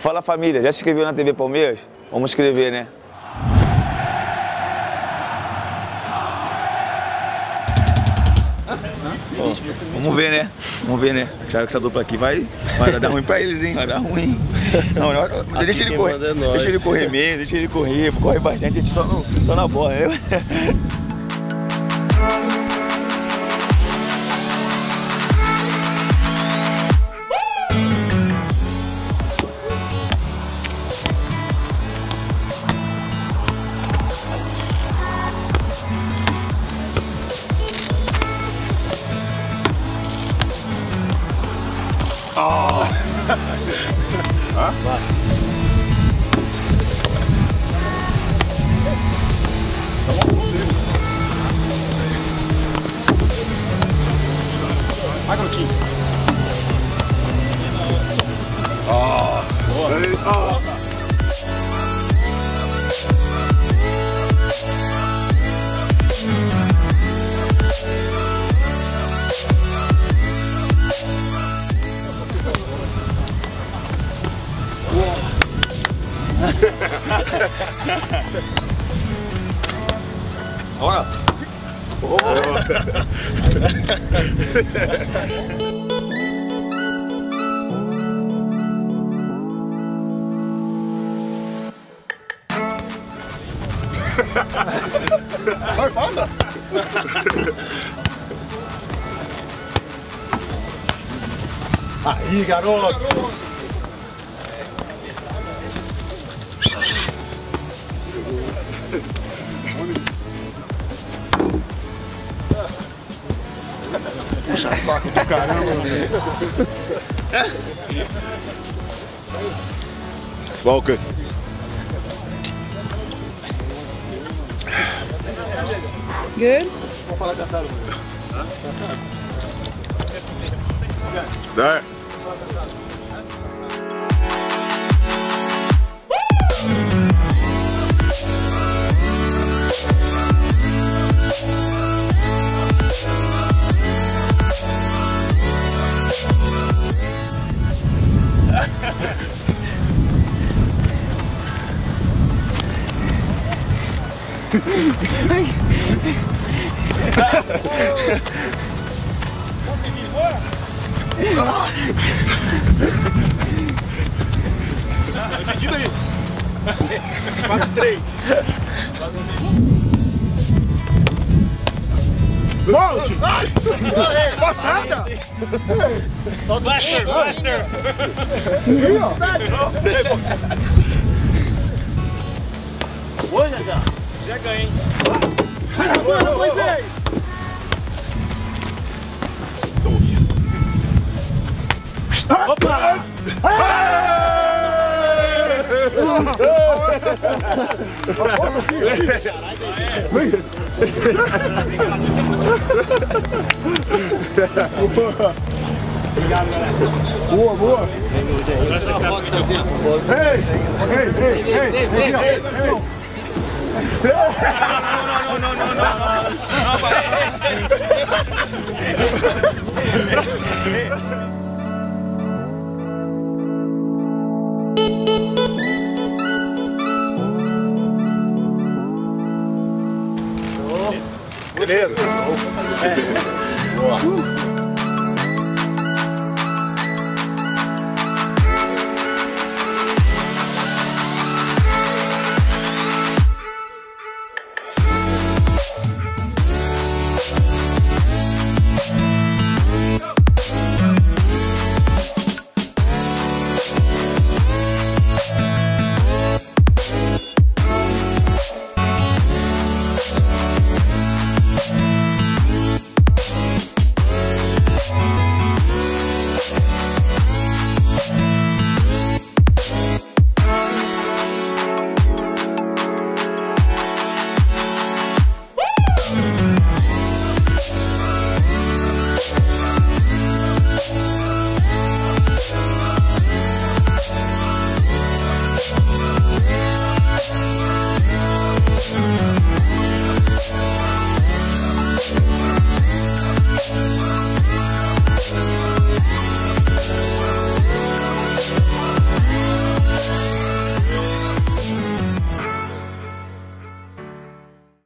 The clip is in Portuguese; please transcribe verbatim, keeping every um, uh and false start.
Fala família, já se inscreveu na T V Palmeiras? Vamos inscrever, né? Ó, vamos ver, né? Vamos ver, né? Sabe que essa dupla aqui vai, vai dar ruim pra eles, hein? Vai dar ruim. Não, não, deixa ele correr. Deixa ele correr mesmo, deixa ele correr. Corre bastante, a gente só, no, só na bola, né? Oh. Hã? Vai. Vai, garotinho. Oh. Boa. Oh. Olha! Oh. Vai, passa! Aí, garoto! Puxa saco do caramba, velho. Focus. Good? Vamos falar cansado. There. Pedido aí. Quatro, três. Bolt! Passada! Solta o Blaster! Blaster! Oi, já já ganhei. Agora, pois é! Opa! Obrigado, galera. Boa, boa. Ei, ei, ei, ei, ei, ei. Não, não, não, não, não, não. Beleza. Boa.